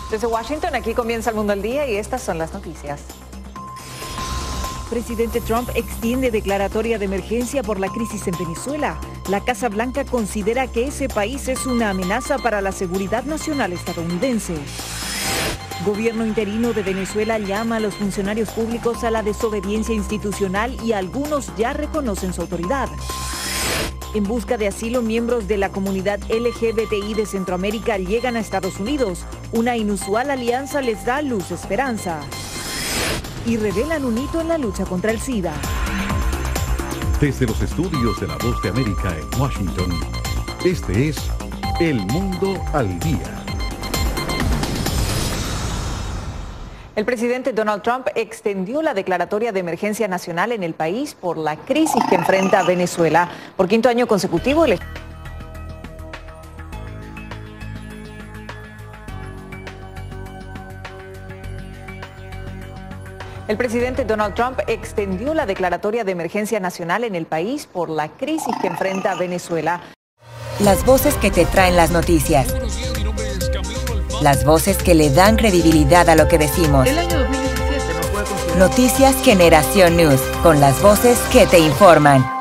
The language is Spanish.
Desde Washington, aquí comienza el Mundo al Día y estas son las noticias. Presidente Trump extiende declaratoria de emergencia por la crisis en Venezuela. La Casa Blanca considera que ese país es una amenaza para la seguridad nacional estadounidense. Gobierno interino de Venezuela llama a los funcionarios públicos a la desobediencia institucional y algunos ya reconocen su autoridad. En busca de asilo, miembros de la comunidad LGBTI de Centroamérica llegan a Estados Unidos. Una inusual alianza les da luz esperanza. Y revelan un hito en la lucha contra el SIDA. Desde los estudios de La Voz de América en Washington, este es El Mundo al Día. El presidente Donald Trump extendió la declaratoria de emergencia nacional en el país por la crisis que enfrenta Venezuela. Por quinto año consecutivo, el presidente Donald Trump extendió la declaratoria de emergencia nacional en el país por la crisis que enfrenta Venezuela. Las voces que te traen las noticias. Las voces que le dan credibilidad a lo que decimos. El año 2017 no puede considerar. Noticias Generación News, con las voces que te informan.